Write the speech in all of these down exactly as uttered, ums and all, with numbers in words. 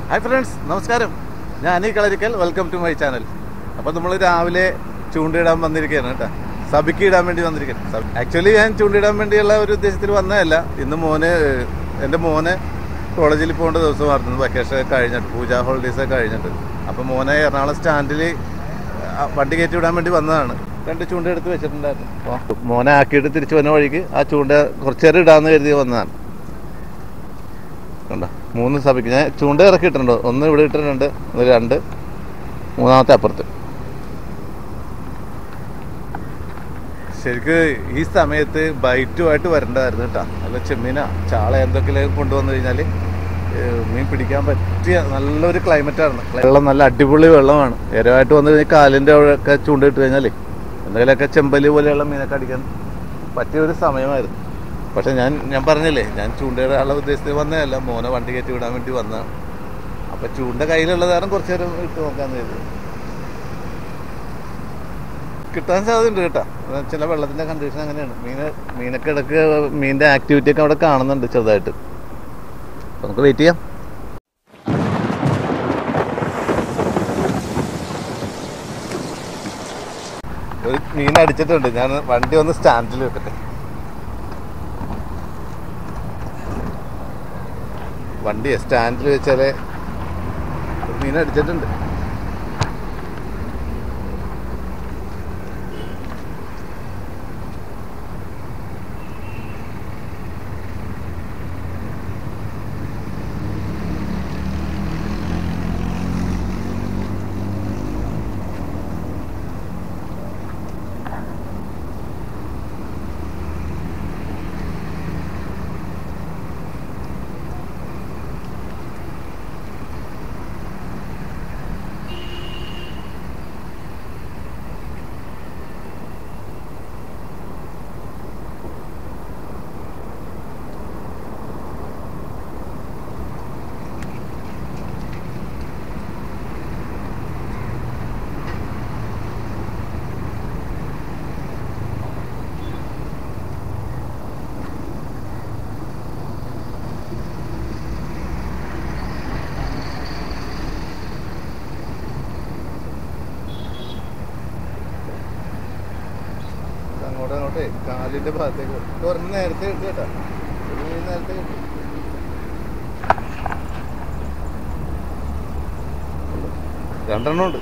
Hi friends, നമസ്കാരം. ഞാൻ Ani Kalarickal. Welcome to my channel. അപ്പോൾ നമ്മൾ രാവിലെ ചൂണ്ടയിടാൻ വന്നിരിക്കുകയാണ് കേട്ടോ. സബിക്ക് ഇടാൻ വേണ്ടി വന്നിരിക്കുകയാണ്. ആക്ച്വലി ഞാൻ ചൂണ്ടയിടാൻ വേണ്ടിയുള്ള ഒരു ഉദ്ദേശത്തിൽ വന്നതല്ല. ഇന്ന് മോന് എൻ്റെ മോനെ കോളേജിൽ പോകേണ്ട ദിവസമായിരുന്നു. വെക്കേഷൻ കഴിഞ്ഞിട്ട്, പൂജാ ഹോളിഡേയ്സ് കഴിഞ്ഞിട്ട്. അപ്പോൾ മോനെ എറണാകുളം സ്റ്റാൻഡിൽ വണ്ടി കയറ്റി വിടാൻ വേണ്ടി വന്നതാണ്. രണ്ട് ചൂണ്ട എടുത്ത് വെച്ചിട്ടുണ്ടായിരുന്നു. അപ്പോൾ മോനെ ആക്കിയിട്ട് തിരിച്ചു വന്ന വഴിക്ക് ആ ചൂണ്ട കുറച്ച് നേരം ഇടാമെന്ന് കരുതി വന്നതാണ്. കണ്ടോ, മൂന്ന് സഭയ്ക്ക് ഞാൻ ചൂണ്ട ഇറക്കിയിട്ടുണ്ട്. ഒന്ന് ഇവിടെ ഇട്ടിട്ടുണ്ട്, ഒന്ന് രണ്ട്, മൂന്നാമത്തെ അപ്പുറത്ത്. ശരിക്ക് ഈ സമയത്ത് ബൈറ്റുമായിട്ട് വരേണ്ടതായിരുന്നു കേട്ടോ. നല്ല ചെമ്മീന, ചാള എന്തൊക്കെയും കൊണ്ടുവന്നു കഴിഞ്ഞാൽ മീൻ പിടിക്കാൻ പറ്റിയ നല്ലൊരു ക്ലൈമറ്റാണ്. വെള്ളം നല്ല അടിപൊളി വെള്ളമാണ്. ഇരവായിട്ട് വന്നു കഴിഞ്ഞാൽ കാലിൻ്റെ അവിടെയൊക്കെ ചൂണ്ടയിട്ട് കഴിഞ്ഞാൽ എന്തെങ്കിലുമൊക്കെ ചെമ്പല് പോലെയുള്ള മീനൊക്കെ അടിക്കാൻ പറ്റിയ ഒരു സമയമായിരുന്നു. പക്ഷെ ഞാൻ ഞാൻ പറഞ്ഞില്ലേ, ഞാൻ ചൂണ്ടയുടെ ഉദ്ദേശത്തിൽ വന്നതല്ല, മോനെ വണ്ടി കയറ്റി വിടാൻ വേണ്ടി വന്നതാണ്. അപ്പം ചൂണ്ട കയ്യിലുള്ള കാരണം കുറച്ച് നേരം ഇട്ട് നോക്കാമെന്ന് കരുതി. കിട്ടാൻ സാധ്യതയുണ്ട് കേട്ടോ. ചില വെള്ളത്തിൻ്റെ കണ്ടീഷൻ അങ്ങനെയാണ്. മീൻ മീനൊക്കെ ഇടയ്ക്ക് മീനിൻ്റെ ആക്ടിവിറ്റി ഒക്കെ അവിടെ കാണുന്നുണ്ട് ചെറുതായിട്ട്. അപ്പം നമുക്ക് വെയിറ്റ് ചെയ്യാം. ഒരു മീൻ അടിച്ചിട്ടുണ്ട്. ഞാൻ വണ്ടി ഒന്ന് സ്റ്റാൻഡിൽ വെക്കട്ടെ. വണ്ടി സ്റ്റാൻഡിൽ വെച്ചാലേ മീൻ അടിച്ചിട്ടുണ്ട്. അങ്ങോട്ട് അങ്ങോട്ടേ കാലിൻ്റെ ഭാഗത്തേക്ക് കുറഞ്ഞ് നേരത്തെ കിട്ടും കേട്ടോ. നേരത്തെ കിട്ടും. രണ്ടെണ്ണം ഉണ്ട്.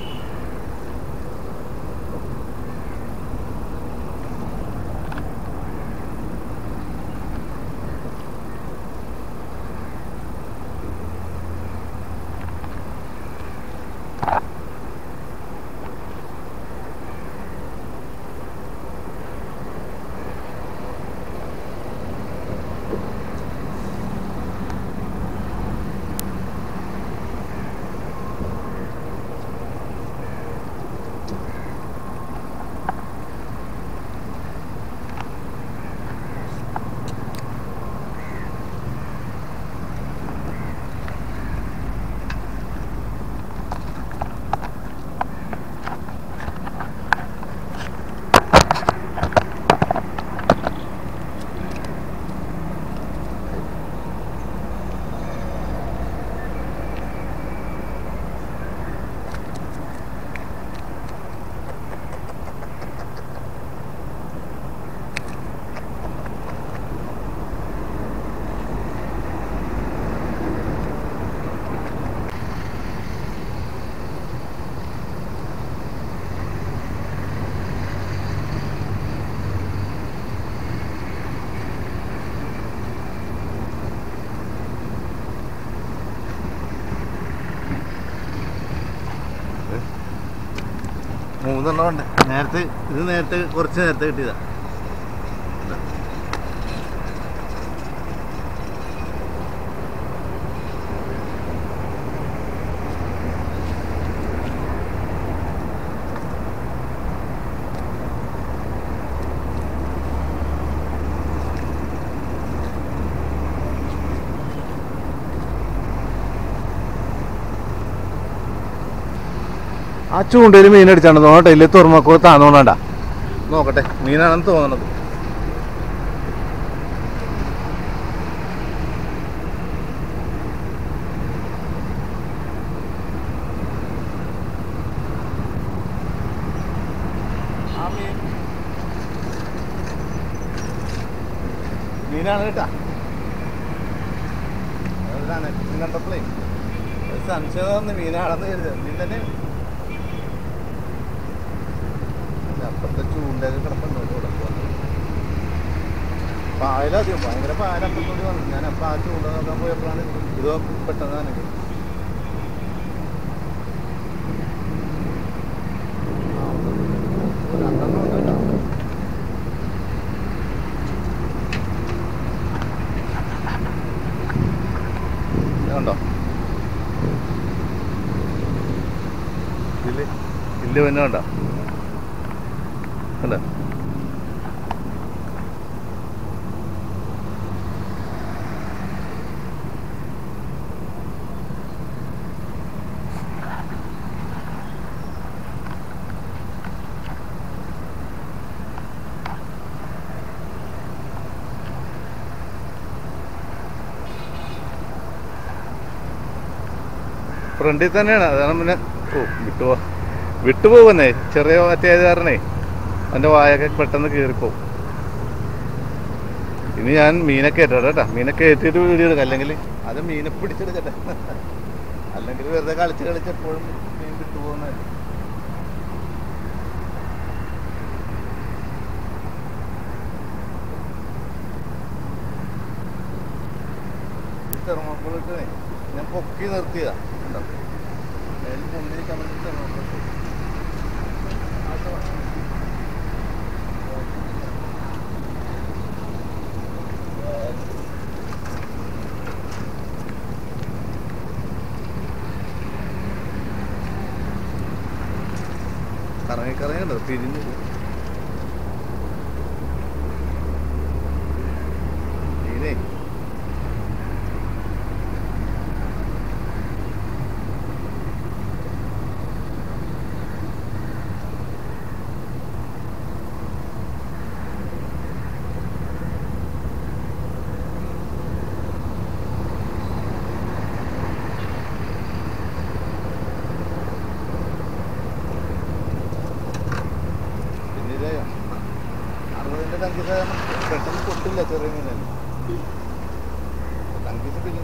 മൂന്നെണ്ണം ഉണ്ട്. നേരത്തെ ഇത് നേരത്തെ കുറച്ച് നേരത്തെ കിട്ടിയതാ. ആ ചൂണ്ടയിൽ മീൻ അടിച്ചാണ് തോന്നട്ടെ. ഇല്ല തുറമുഖ താന്നോണ്ടാ നോക്കട്ടെ, മീനാണെന്ന് തോന്നണത്. മീനാണ് കേട്ടാ. കണ്ടപ്പോഴേ സംശയം തോന്നുന്നു മീനാണെന്ന് കരുതുക. മീൻ തന്നെ അപ്പുറത്തെ ചൂണ്ടൊക്കെ കിടപ്പുണ്ട്. പായലധികം ഭയങ്കര പായലപ്പുറത്തോട്ട് വന്നു. ഞാൻ അപ്പം ആ ചൂണ്ട നോക്കാൻ പോയപ്പോഴാണ് ഇത് പെട്ടെന്ന് തന്നെ കണ്ടോ ഇല്ല ഇല്ല പിന്നെ കണ്ടോ കണ്ടോ. ഫ്രണ്ടിൽ തന്നെയാണ്. അതാണ് പിന്നെ ഓ വിട്ടുപോ വിട്ടുപോകുന്നേ ചെറിയ മറ്റേത് കാരണേ എൻ്റെ വായൊക്കെ പെട്ടെന്ന് കീറിപ്പോവും. ഇനി ഞാൻ മീനൊക്കെ ഏറ്റാട്ടെ കേട്ടോ. മീനൊക്കെ ഏറ്റിട്ട് വീഡിയോ എടുക്കാം. അല്ലെങ്കിൽ അത് മീനെ പിടിച്ചെടുക്കട്ടെ. അല്ലെങ്കിൽ വെറുതെ കളിച്ച് കളിച്ച് എപ്പോഴും മീൻ വിട്ടുപോകുന്നതല്ലേ. തെർമോക്കോൾ ഇട്ടേ ഞാൻ പൊക്കി നിർത്തിയതാ. മേലിൽ പൊന്തിരിക്കാൻ വേണ്ടി തെർമോക്കോൾ ഇട്ടു. കറങ്ങി കറങ്ങിയുണ്ടോ പിരിഞ്ഞ് മീനേ. അറുപതിൻ്റെ ടങ്കീസ് പെട്ടെന്ന് പൊട്ടില്ല. ചെറിയ മീനല്ലേ ടങ്കീസ് പിന്നെ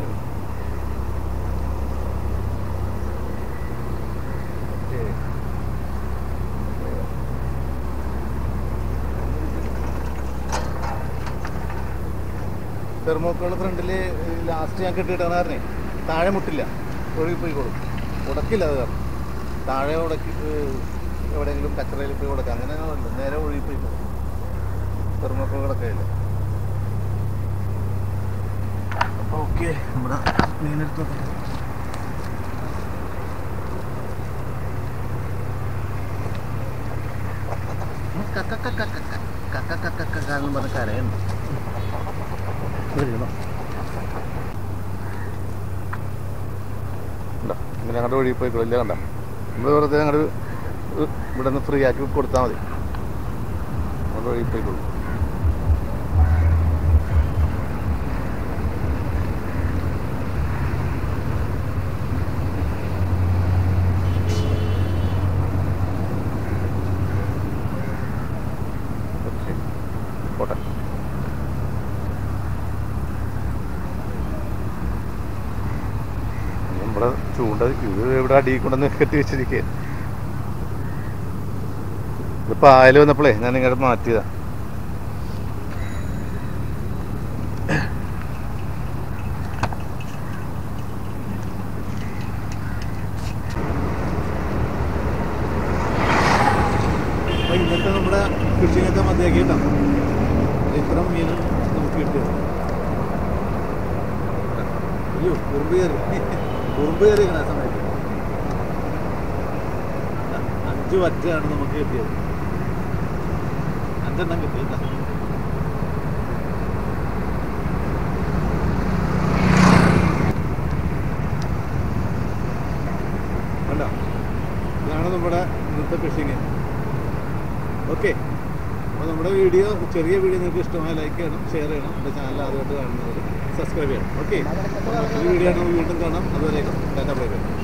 തെർമോക്കോൾ ഫ്രണ്ടിൽ ലാസ്റ്റ് ഞാൻ കെട്ടിയിട്ടാണ് കാരണേ താഴെ മുട്ടില്ല. ഒഴുകി പോയിക്കോളും. ഉടക്കില്ല അത് കാരണം. താഴെ ഉടക്കി എവിടെയെങ്കിലും കച്ചറയിൽ പോയി കൊടുക്കാം. അങ്ങനെ നേരെ ഒഴുകി പോയിക്കോളും. തെർമോക്കോളൊക്കെ ഇല്ല. ഓക്കെ നമ്മുടെ മീനെടുത്ത് കക്കക്കക്കക്കാന്ന് പറഞ്ഞ കരയുണ്ട്. ഉണ്ടോ ഇങ്ങനെ അങ്ങോട്ട് ഒഴുകി പോയിക്കോളില്ല. കണ്ട നമ്മൾ വെറുതെ അങ്ങോട്ട് ഇവിടെ നിന്ന് ഫ്രീ ആക്കി കൊടുത്താൽ മതി. അങ്ങോട്ട് ഒഴുകി പോയിക്കോളും. പോട്ടെ. നമ്മുടെ ചൂണ്ട ഇത് ഇവിടെ അടിയിൽ കൊണ്ടുവന്ന് കെട്ടി വെച്ചിരിക്കുക. ഇത് പായൽ വന്നപ്പോഴേ ഞാൻ ഇങ്ങോട്ട് മാറ്റിയതാ. ഇന്നത്തെ നമ്മുടെ ഫിഷിങ്ങൊക്കെ മതിയാക്കിയിട്ടാണ് ഇത്രയും മീൻ നമുക്ക് കിട്ടിയത്. അയ്യോ ഉറുമ്പ് കയറി ഉറുമ്പ് കയറിയിരിക്കണ ആ സമയത്ത്. അഞ്ച് വറ്റയാണ് നമുക്ക് കിട്ടിയത്. അഞ്ചെണ്ണം കിട്ടിയില്ല. അല്ല ഇതാണ് നമ്മുടെ ഇന്നത്തെ ഫിഷിങ്. ഓക്കെ, അപ്പോൾ നമ്മുടെ വീഡിയോ ചെറിയ വീഡിയോ നിങ്ങൾക്ക് ഇഷ്ടമായ ലൈക്ക് ചെയ്യണം, ഷെയർ ചെയ്യണം. എൻ്റെ ചാനൽ ആദ്യമായിട്ട് കാണുന്നവർ സബ്സ്ക്രൈബ് ചെയ്യണം. ഓക്കെ, മറ്റൊരു വീഡിയോ ആണ് വീണ്ടും കാണാം. അതുവരേക്കും ടാറ്റാ ബൈ ബൈ.